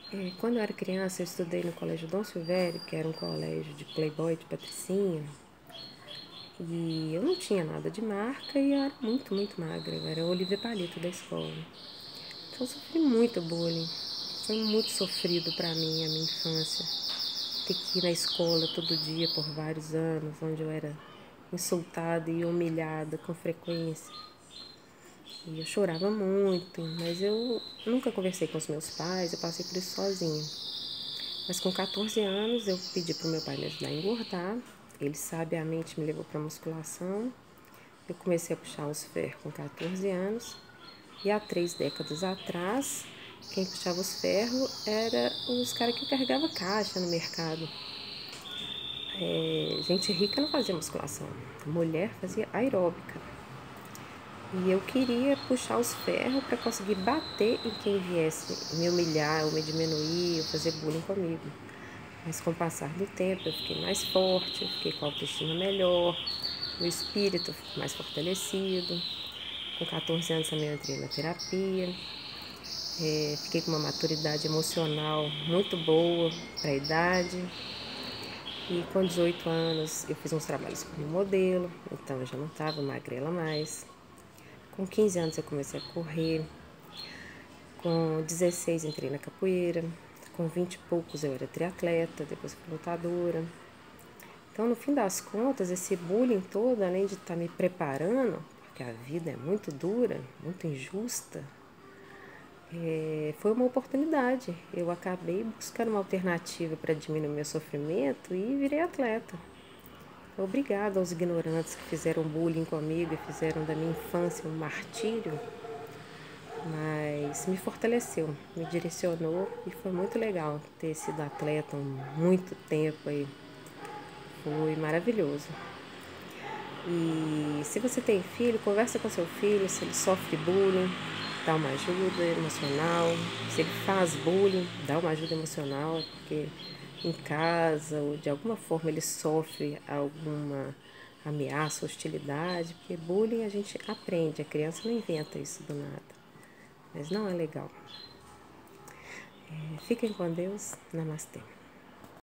Quando eu era criança, eu estudei no Colégio Dom Silvério, que era um colégio de playboy, de patricinha. E eu não tinha nada de marca e eu era muito, muito magra. Eu era a Olivia Palito da escola. Então eu sofri muito bullying. Foi muito sofrido pra mim a minha infância. Ter que ir na escola todo dia por vários anos, onde eu era insultada e humilhada com frequência. E eu chorava muito, mas eu nunca conversei com os meus pais, eu passei por isso sozinha. Mas com 14 anos eu pedi para o meu pai me ajudar a engordar. Ele sabiamente me levou para musculação. Eu comecei a puxar os ferros com 14 anos. E há 3 décadas atrás, quem puxava os ferros era os caras que carregavam caixa no mercado. Gente rica não fazia musculação. Mulher fazia aeróbica. E eu queria puxar os ferros para conseguir bater em quem viesse me humilhar, ou me diminuir, ou fazer bullying comigo. Mas com o passar do tempo eu fiquei mais forte, eu fiquei com a autoestima melhor, o espírito ficou mais fortalecido. Com 14 anos também eu entrei na terapia, fiquei com uma maturidade emocional muito boa para a idade. E com 18 anos eu fiz uns trabalhos como modelo, então eu já não estava magrela mais. Com 15 anos eu comecei a correr, com 16 entrei na capoeira, com 20 e poucos eu era triatleta, depois fui lutadora. Então, no fim das contas, esse bullying todo, além de estar me preparando, porque a vida é muito dura, muito injusta, foi uma oportunidade. Eu acabei buscando uma alternativa para diminuir meu sofrimento e virei atleta. Obrigada aos ignorantes que fizeram bullying comigo e fizeram da minha infância um martírio, mas me fortaleceu, me direcionou e foi muito legal ter sido atleta há muito tempo aí. Foi maravilhoso. E se você tem filho, conversa com seu filho, se ele sofre bullying, dá uma ajuda emocional. Se ele faz bullying, dá uma ajuda emocional, porque em casa ou de alguma forma ele sofre alguma ameaça, hostilidade, porque bullying a gente aprende, a criança não inventa isso do nada. Mas não é legal. Fiquem com Deus. Namastê.